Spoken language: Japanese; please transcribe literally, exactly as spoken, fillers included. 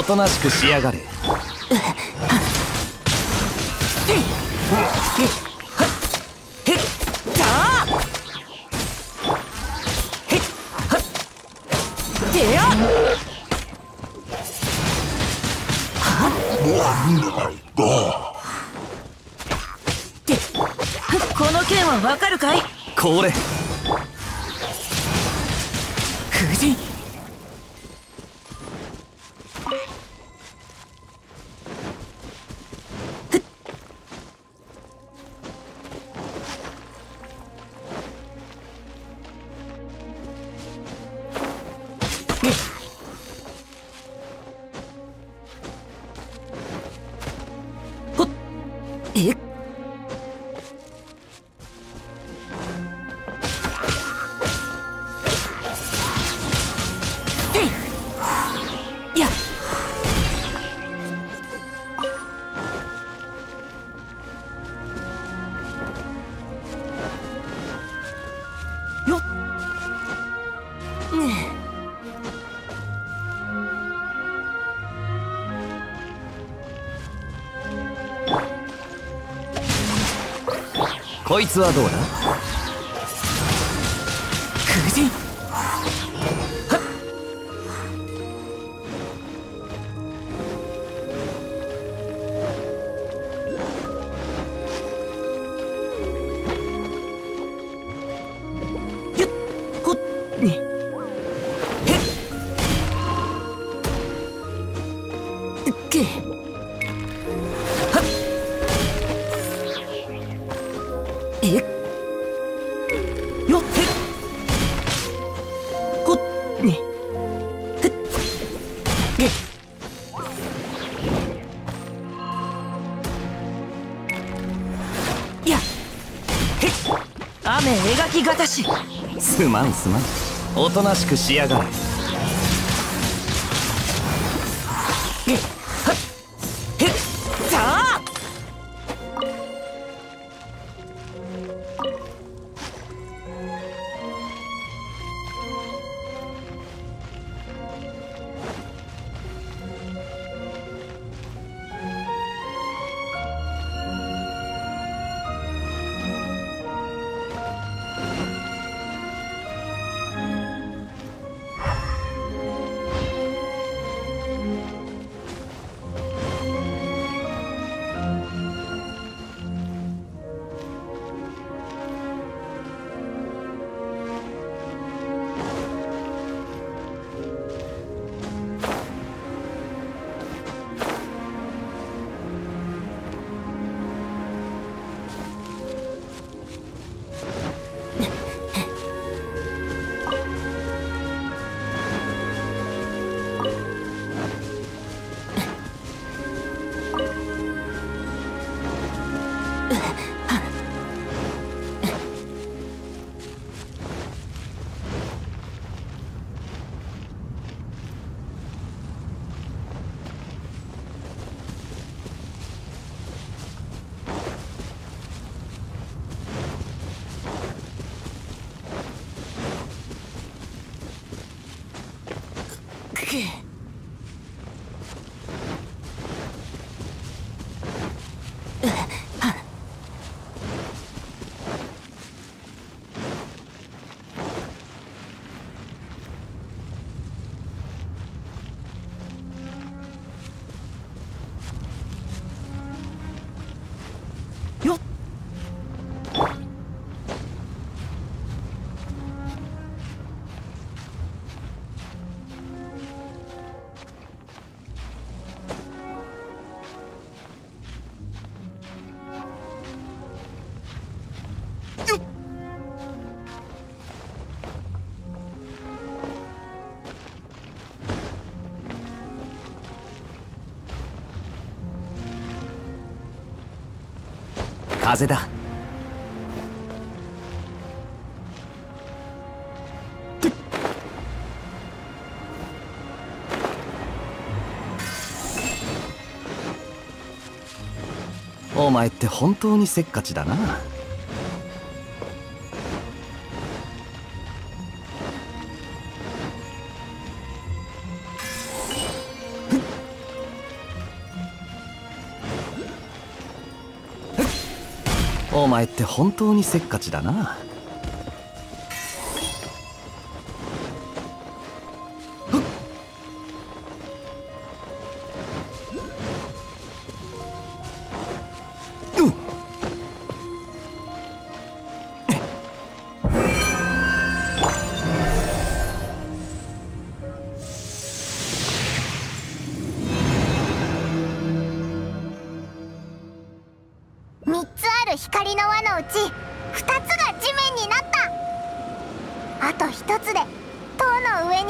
おとなしくしやがれ。 この剣はわかるかい？ これ夫人。ほっえこいつはどうだ？ 夫人。よっほっにへっけえよっへこっにへっげやへっ雨描きがたし。 すまんすまん。おとなしくしやがれ。 げはっへっさあけよっ風だ。お前って本当にせっかちだな。 お前って本当にせっかちだな。 みっつある光の輪のうちふたつが地面になった。あとひとつで塔の上